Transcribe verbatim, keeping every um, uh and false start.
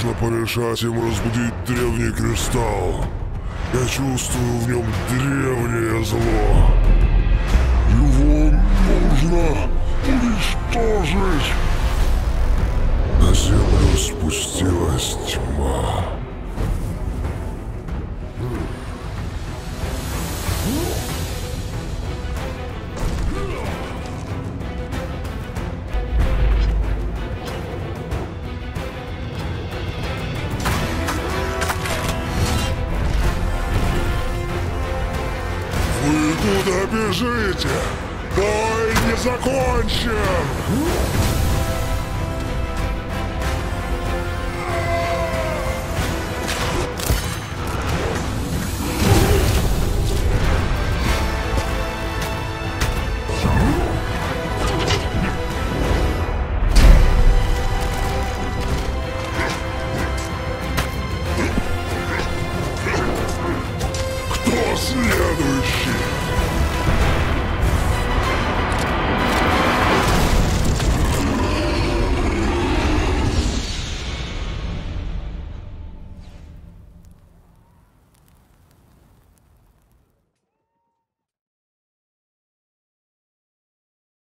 нужно помешать им разбудить древний кристалл. Я чувствую в нем древнее зло. Его нужно уничтожить. На землю спустилась тьма. Вы куда бежите? Бой не закончен!